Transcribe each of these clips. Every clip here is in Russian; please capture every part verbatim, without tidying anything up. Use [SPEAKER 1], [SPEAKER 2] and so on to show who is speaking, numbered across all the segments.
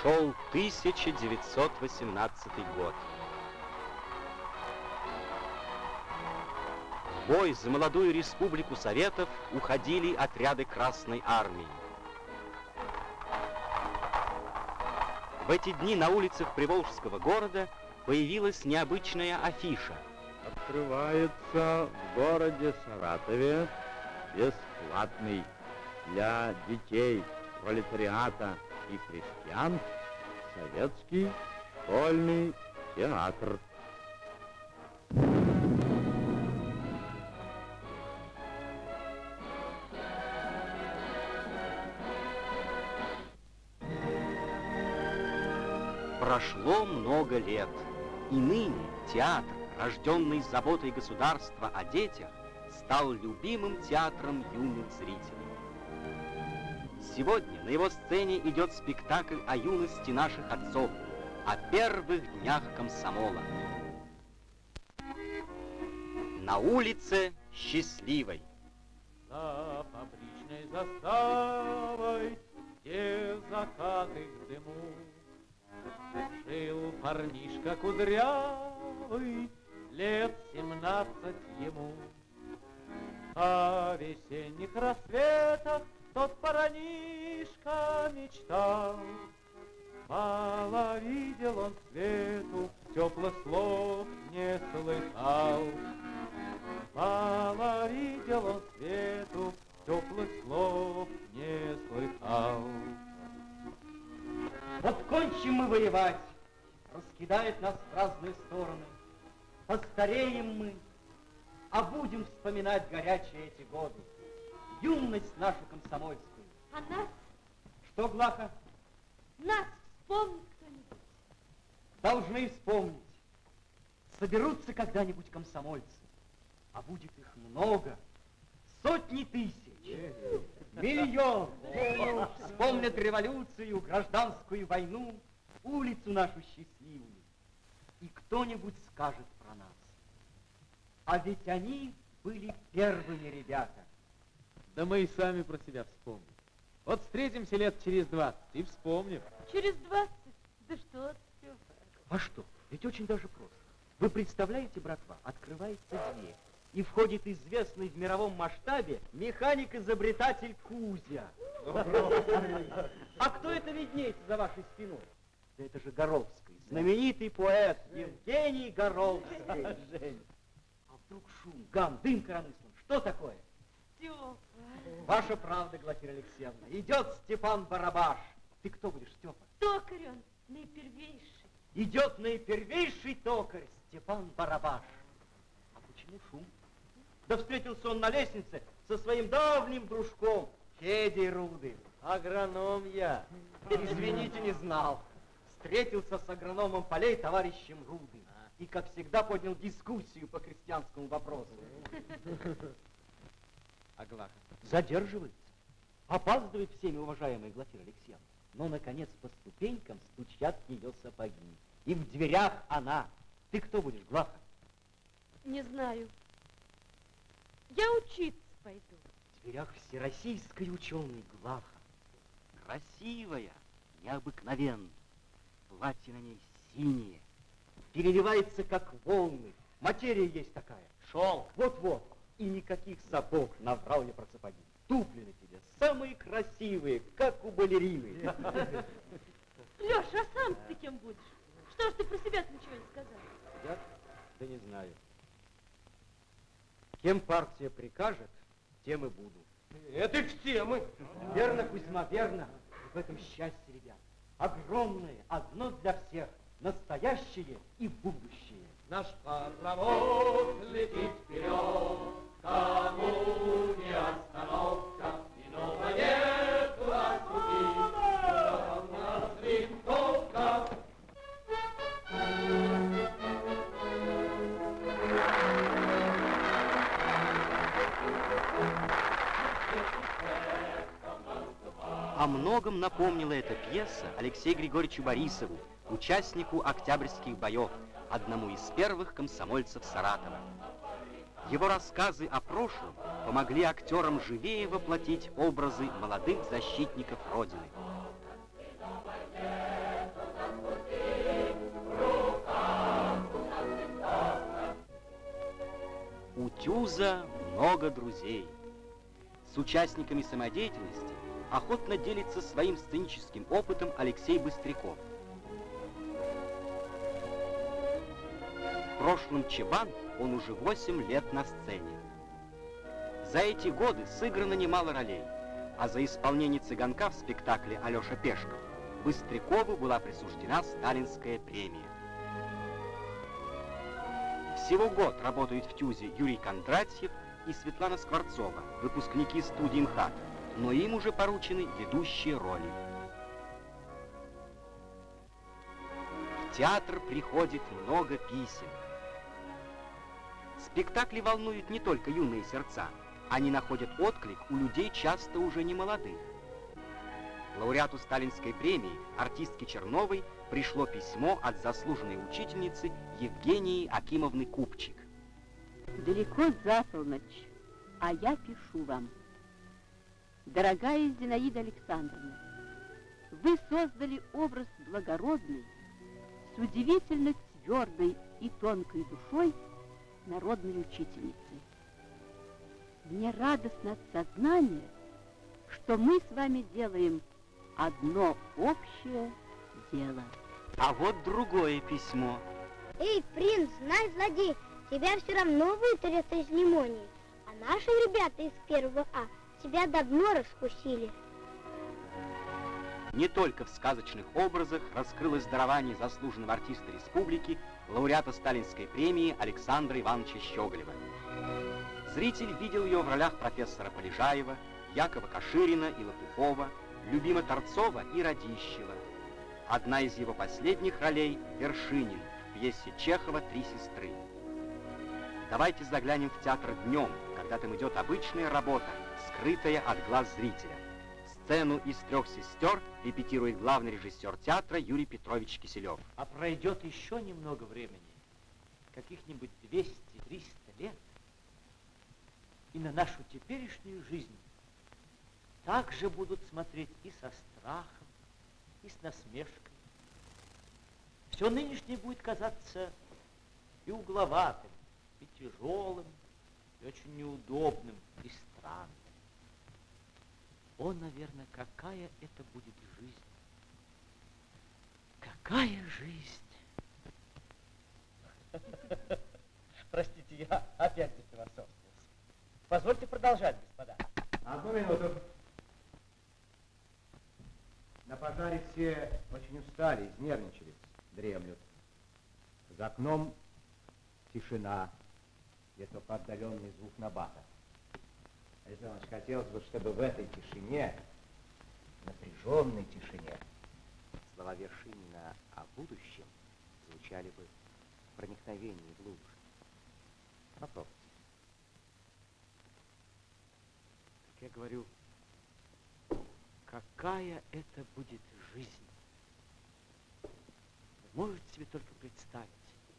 [SPEAKER 1] Шел тысяча девятьсот восемнадцатый год. В бой за молодую республику Советов уходили отряды Красной Армии. В эти дни на улицах Приволжского города появилась необычная афиша.
[SPEAKER 2] Открывается в городе Саратове бесплатный для детей, пролетариата и крестьян советский школьный театр.
[SPEAKER 1] Прошло много лет, и ныне театр, рожденный заботой государства о детях, стал любимым театром юных зрителей. Сегодня на его сцене идет спектакль о юности наших отцов, о первых днях комсомола. На улице Счастливой.
[SPEAKER 3] За фабричной заставой, где закаты в дыму, жил парнишка кудрявый, лет семнадцать ему. О весенних рассветах тот парнишка мечтал. Мало видел он свету, теплых слов не слыхал. Мало видел он свету, теплых слов не слыхал.
[SPEAKER 4] Вот кончим мы воевать, раскидает нас в разные стороны. Постареем мы, а будем вспоминать горячие эти годы. Юность нашу комсомольскую.
[SPEAKER 5] А нас?
[SPEAKER 4] Что, Глаха?
[SPEAKER 5] Нас вспомнит кто-нибудь.
[SPEAKER 4] Должны вспомнить. Соберутся когда-нибудь комсомольцы, а будет их много, сотни тысяч, миллион. Вспомнят революцию, гражданскую войну, улицу нашу счастливую. И кто-нибудь скажет про нас. А ведь они были первыми ребята.
[SPEAKER 3] Да мы и сами про себя вспомним. Вот встретимся лет через двадцать и вспомним.
[SPEAKER 5] Через двадцать? Да что ты?
[SPEAKER 4] А что? Ведь очень даже просто. Вы представляете, братва, открывается дверь, и входит известный в мировом масштабе механик-изобретатель Кузя. А кто это виднеется за вашей спиной? Да это же Горовский, знаменитый поэт Евгений Горовский. А вдруг шум, гам, дым коромыслом. Что такое?
[SPEAKER 5] Степа.
[SPEAKER 4] Ваша правда, Глафира Алексеевна. Идет Степан Барабаш. Ты кто будешь, Степа?
[SPEAKER 5] Токарь он, наипервейший.
[SPEAKER 4] Идет наипервейший токарь Степан Барабаш. А почему шум? Да встретился он на лестнице со своим давним дружком Федей Рудым.
[SPEAKER 3] Агроном я.
[SPEAKER 4] Извините, не знал. Встретился с агрономом полей товарищем Рудым. И, как всегда, поднял дискуссию по крестьянскому вопросу.
[SPEAKER 3] А Глаха?
[SPEAKER 4] Задерживается. Опаздывает всеми уважаемая Глафира Алексеевна. Но, наконец, по ступенькам стучат ее сапоги. И в дверях она. Ты кто будешь, Глаха?
[SPEAKER 5] Не знаю. Я учиться пойду.
[SPEAKER 4] В дверях всероссийской ученый Глаха. Красивая, необыкновенная. Платье на ней синее. Переливается, как волны. Материя есть такая. Шелк. Вот-вот. И никаких сапог, наврал я про сапоги. Туфли на тебе самые красивые, как у балерины.
[SPEAKER 5] Леша, а сам ты кем будешь? Что ж ты про себя ничего не сказал?
[SPEAKER 4] Я? Да не знаю. Кем партия прикажет, тем и буду.
[SPEAKER 3] Это все мы.
[SPEAKER 4] Верно, Кузьма, верно. В этом счастье, ребят. Огромное, одно для всех. Настоящее и будущее.
[SPEAKER 3] Наш паровоз летит вперед, кому не остановка, иного нет на пути, у нас винтовка.
[SPEAKER 1] О многом напомнила эта пьеса Алексею Григорьевичу Борисову, участнику Октябрьских боев, одному из первых комсомольцев Саратова. Его рассказы о прошлом помогли актерам живее воплотить образы молодых защитников Родины. Тюза много друзей. С участниками самодеятельности охотно делится своим сценическим опытом Алексей Быстряков. В прошлом Чебан он уже восемь лет на сцене. За эти годы сыграно немало ролей, а за исполнение цыганка в спектакле «Алеша Пешков» Быстрякову была присуждена сталинская премия. Всего год работают в Тюзе Юрий Кондратьев и Светлана Скворцова, выпускники студии МХАТ, но им уже поручены ведущие роли. В театр приходит много писем. Спектакли волнуют не только юные сердца, они находят отклик у людей часто уже не молодых. Лауреату сталинской премии, артистке Черновой, пришло письмо от заслуженной учительницы Евгении Акимовны Купчик.
[SPEAKER 6] Далеко за полночь, а я пишу вам. Дорогая Зинаида Александровна, вы создали образ благородный, с удивительно твердой и тонкой душой народной учительницы. Мне радостно от сознания, что мы с вами делаем одно общее дело.
[SPEAKER 1] А вот другое письмо.
[SPEAKER 7] Эй, принц, знай, злодей, тебя все равно вытурят из лимонии. А наши ребята из первого А тебя давно раскусили.
[SPEAKER 1] Не только в сказочных образах раскрылось дарование заслуженного артиста республики, лауреата сталинской премии Александра Ивановича Щеголева. Зритель видел ее в ролях профессора Полежаева, Якова Каширина и Лопухова, Любима Торцова и Радищева. Одна из его последних ролей — Вершинин в пьесе Чехова «Три сестры». Давайте заглянем в театр днем, когда там идет обычная работа, скрытая от глаз зрителя. Сцену из «Трех сестер» репетирует главный режиссер театра Юрий Петрович Киселев.
[SPEAKER 4] А пройдет еще немного времени, каких-нибудь двести-триста лет, и на нашу теперешнюю жизнь также будут смотреть и со страхом, и с насмешкой. Все нынешнее будет казаться и угловатым, и тяжелым, и очень неудобным, и странным. О, наверное, какая это будет жизнь! Какая жизнь! Простите, я опять зафилософствовался. Позвольте продолжать, господа.
[SPEAKER 3] Одну минуту. На пожаре все очень устали, изнервничались, дремлют. За окном тишина, где только отдаленный звук набата. Александр Иванович, хотелось бы, чтобы в этой тишине, напряженной тишине, слова Вершинина о будущем звучали бы в проникновении глубже. Попробуйте.
[SPEAKER 4] Я говорю, какая это будет жизнь. Вы можете себе только представить.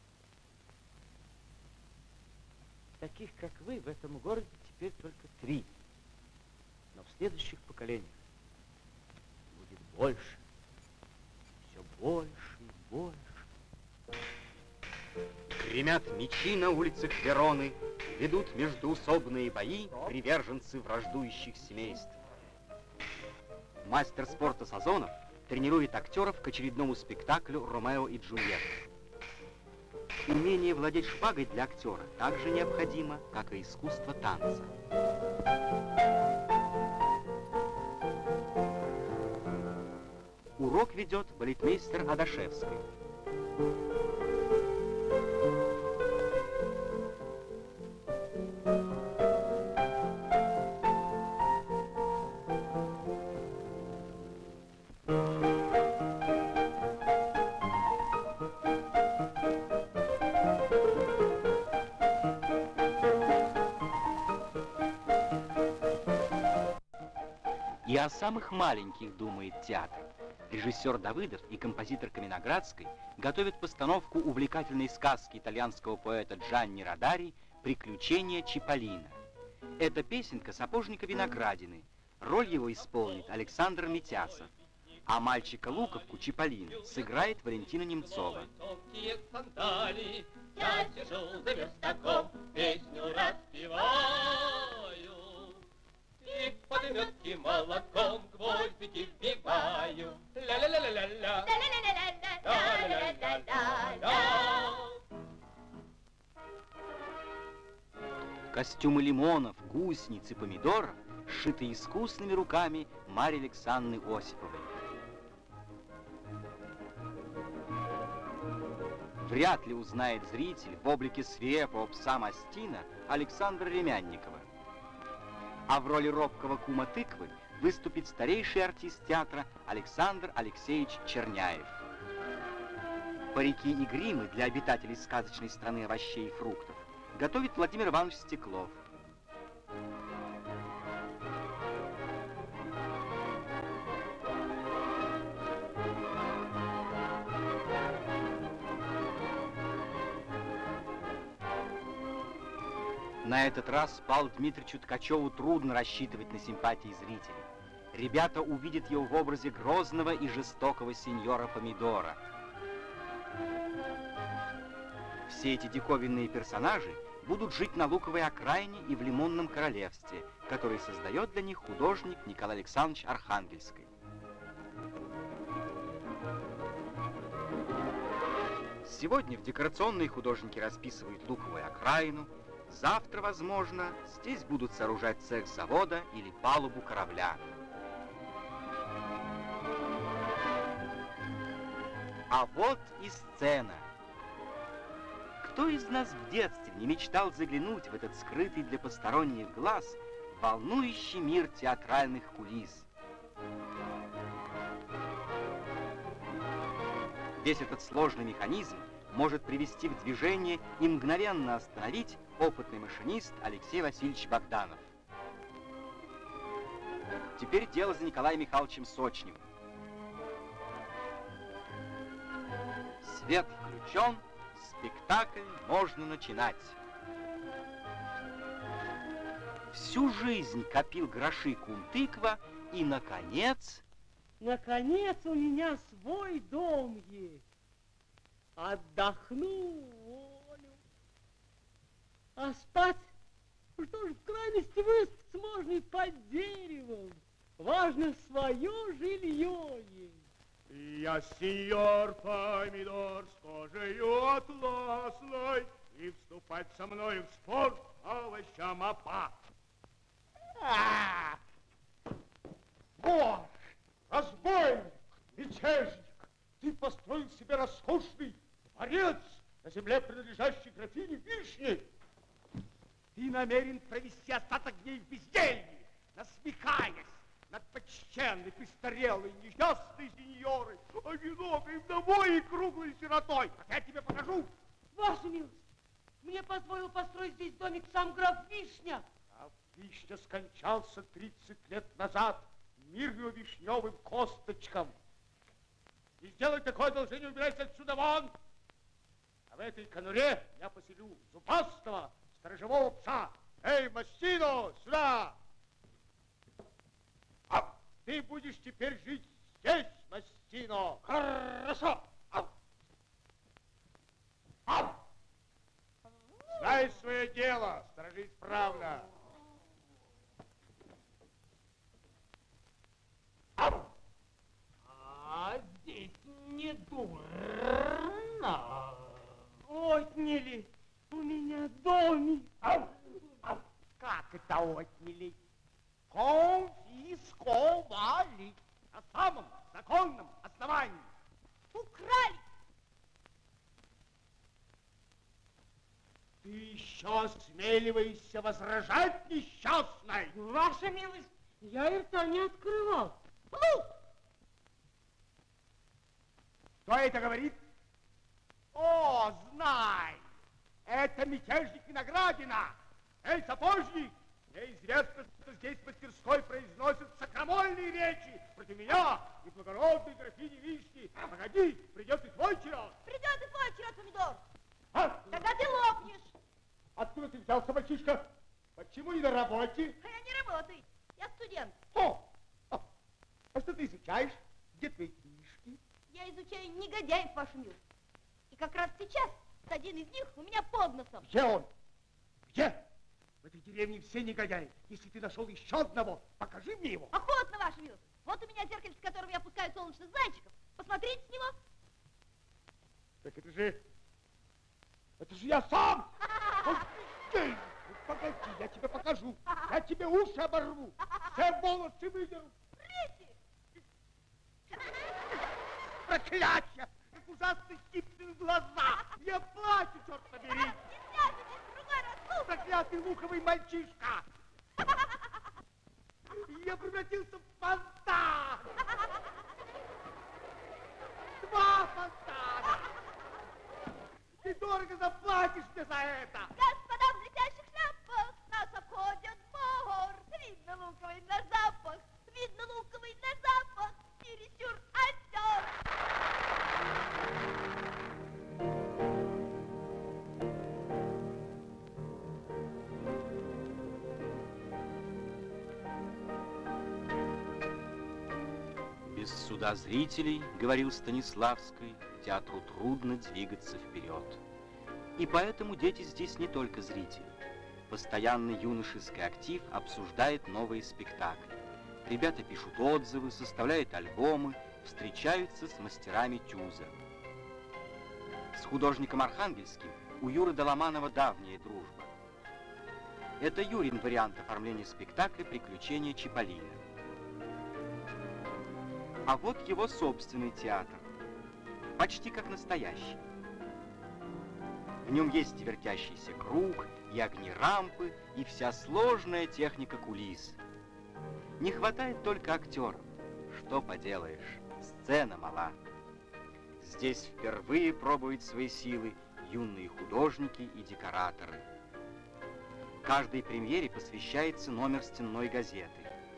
[SPEAKER 4] Таких, как вы, в этом городе теперь только три. Но в следующих поколениях будет больше, все больше и больше.
[SPEAKER 1] Гремят мечи на улицах Вероны, ведут междоусобные бои приверженцы враждующих семейств. Мастер спорта Сазонов тренирует актеров к очередному спектаклю «Ромео и Джульетта». Умение владеть шпагой для актера так же необходимо, как и искусство танца. Урок ведет балетмейстер Адашевский. И о самых маленьких думает театр. Режиссер Давыдов и композитор Каменоградской готовят постановку увлекательной сказки итальянского поэта Джанни Родари «Приключения Чиполлино». Это песенка сапожника Виноградины. Роль его исполнит Александр Митясов. А мальчика Луковку Чиполлино сыграет Валентина Немцова.
[SPEAKER 8] Я сижу за верстаком, песню распеваю, и подметки молотком гвоздики вбиваю. Ля-ля-ля-ля-ля-ля. Ля-ля-ля-ля-ля-ля.
[SPEAKER 1] Костюмы лимонов, гусениц и помидоров сшиты искусными руками Марьи Александры Осиповой. Вряд ли узнает зритель в облике свирепого пса Мастина Александра Ремянникова. А в роли робкого кума тыквы выступит старейший артист театра Александр Алексеевич Черняев. Парики и гримы для обитателей сказочной страны овощей и фруктов готовит Владимир Иванович Стеклов. На этот раз Павлу Дмитриевичу Ткачеву трудно рассчитывать на симпатии зрителей. Ребята увидят его в образе грозного и жестокого сеньора Помидора. Все эти диковинные персонажи будут жить на Луковой окраине и в Лимонном королевстве, который создает для них художник Николай Александрович Архангельский. Сегодня в декорационные художники расписывают Луковую окраину. Завтра, возможно, здесь будут сооружать цех завода или палубу корабля. А вот и сцена. Кто из нас в детстве не мечтал заглянуть в этот скрытый для посторонних глаз волнующий мир театральных кулис? Весь этот сложный механизм может привести в движение и мгновенно остановить опытный машинист Алексей Васильевич Богданов. Теперь дело за Николаем Михайловичем Сочневым. Свет включен, спектакль можно начинать. Всю жизнь копил гроши кум-тыква и, наконец...
[SPEAKER 9] Наконец у меня свой дом есть. Отдохну, волю. А спать, что ж, в крайности выспаться можно и под деревом. Важно, свое жилье есть.
[SPEAKER 10] Я сеньор Помидор с кожею атласной, и вступать со мною в спор овощам опасно. А! Вор, разбойник, мятежник, ты построил себе роскошный дворец на земле, принадлежащей графине Вишне. Ты намерен провести остаток дней в безделье, насмехаясь над почтенной, престарелой, несчастной сеньорой, одинокой вдовой и круглой сиротой. Как я тебе покажу.
[SPEAKER 9] Ваша милость, мне позволил построить здесь домик сам граф Вишня.
[SPEAKER 10] Граф Вишня скончался тридцать лет назад. Мир его вишневым косточкам. И сделай такое одолжение, убирайся отсюда вон. А в этой конуре я поселю зубастого сторожевого пса. Эй, Мастино, сюда! А ты будешь теперь жить здесь, Мастино. Хорошо. Ау. Ау. Знай свое дело, сторожи исправно. Ау.
[SPEAKER 9] А здесь не дурно. Отняли у меня домик.
[SPEAKER 10] Ау. Ау. Как это отняли? Конфисковали на самом законном основании.
[SPEAKER 9] Украли.
[SPEAKER 10] Ты еще осмеливаешься возражать, несчастной?
[SPEAKER 9] Ваша милость, я и рта не открывал.
[SPEAKER 10] Плут! Кто это говорит? О, знай! Это мятежник Виноградина. Эй, сапожник! Мне известно, что здесь в мастерской произносятся крамольные речи против меня и благородной графини Вишни. Погоди, придет и твой черед.
[SPEAKER 5] Придет и твой черед, Помидор.
[SPEAKER 10] А?
[SPEAKER 5] Когда ты лопнешь.
[SPEAKER 10] Откуда ты взялся, мальчишка? Почему не на работе?
[SPEAKER 5] А я не работаю. Я студент.
[SPEAKER 10] О! А, а что ты изучаешь? Где твои книжки?
[SPEAKER 5] Я изучаю негодяев, вашу милость. И как раз сейчас один из них у меня под носом.
[SPEAKER 10] Где он? Где? В этой деревне все негодяи. Если ты нашел еще одного, покажи мне его.
[SPEAKER 5] Охотно, ваша милость. Вот у меня зеркальце, с которым я пускаю солнечных зайчиков. Посмотрите с него.
[SPEAKER 10] Так это же... Это же я сам! Ой, погоди, я тебе покажу. Я тебе уши оборву. Все волосы выдеру. Проклятье! Как ужасно хитрые глаза! Я плачу, черт побери! Проклятый луковый мальчишка! Я превратился в фонтан! Два фонтана! Ты дорого заплатишь мне за это!
[SPEAKER 5] Господа в летящих шляпах нас обходят двор. Видно луковый на запах, видно луковый на запах, чересчур осёр.
[SPEAKER 1] Без суда зрителей, говорил Станиславский, театру трудно двигаться вперед. И поэтому дети здесь не только зрители. Постоянный юношеский актив обсуждает новые спектакли. Ребята пишут отзывы, составляют альбомы, встречаются с мастерами тюза. С художником Архангельским у Юры Доломанова давняя дружба. Это Юрин вариант оформления спектакля «Приключения Чиполлино». А вот его собственный театр, почти как настоящий. В нем есть вертящийся круг, и огни рампы, и вся сложная техника кулис. Не хватает только актеров. Что поделаешь, сцена мала. Здесь впервые пробуют свои силы юные художники и декораторы. Каждой премьере посвящается номер стенной газеты.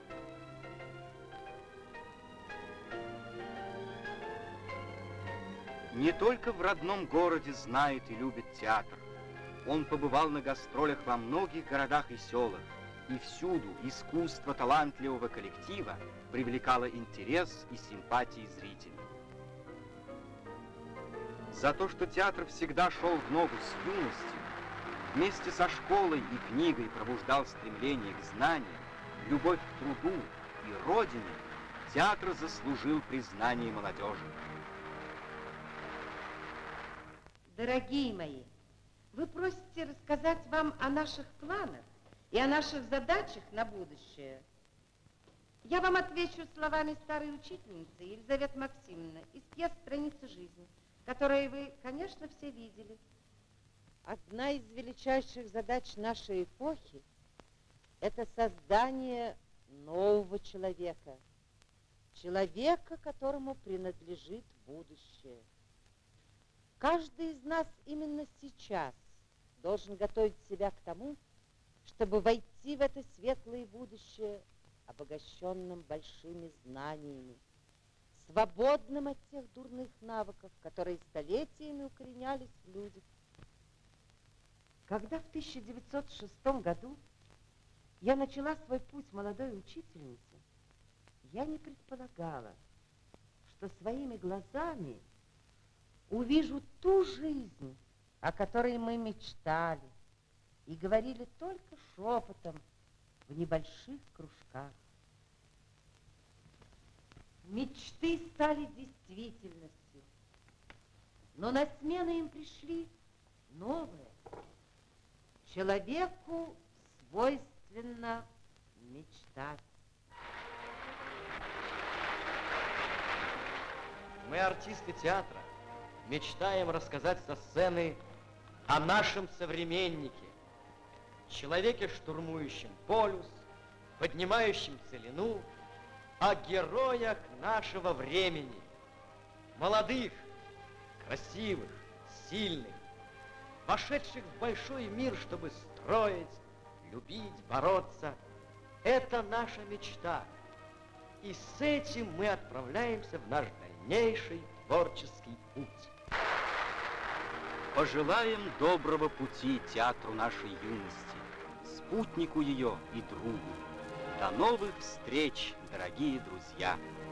[SPEAKER 1] Не только в родном городе знает и любит театр. Он побывал на гастролях во многих городах и селах, и всюду искусство талантливого коллектива привлекало интерес и симпатии зрителей. За то, что театр всегда шел в ногу с юностью, вместе со школой и книгой пробуждал стремление к знаниям, любовь к труду и родине, театр заслужил признание молодежи.
[SPEAKER 11] Дорогие мои, вы просите рассказать вам о наших планах и о наших задачах на будущее. Я вам отвечу словами старой учительницы Елизаветы Максимовны из пьес «Страницы жизни», которые вы, конечно, все видели. Одна из величайших задач нашей эпохи – это создание нового человека, человека, которому принадлежит будущее. Каждый из нас именно сейчас должен готовить себя к тому, чтобы войти в это светлое будущее обогащенным большими знаниями, свободным от тех дурных навыков, которые столетиями укоренялись в людях. Когда в тысяча девятьсот шестом году я начала свой путь молодой учительницы, я не предполагала, что своими глазами увижу ту жизнь, о которой мы мечтали и говорили только шепотом в небольших кружках. Мечты стали действительностью, но на смену им пришли новые. Человеку свойственно мечтать.
[SPEAKER 4] Мы, артисты театра, мечтаем рассказать со сцены о нашем современнике, человеке, штурмующем полюс, поднимающем целину, о героях нашего времени, молодых, красивых, сильных, вошедших в большой мир, чтобы строить, любить, бороться. Это наша мечта. И с этим мы отправляемся в наш дальнейший творческий путь.
[SPEAKER 1] Пожелаем доброго пути театру нашей юности, спутнику ее и другу. До новых встреч, дорогие друзья!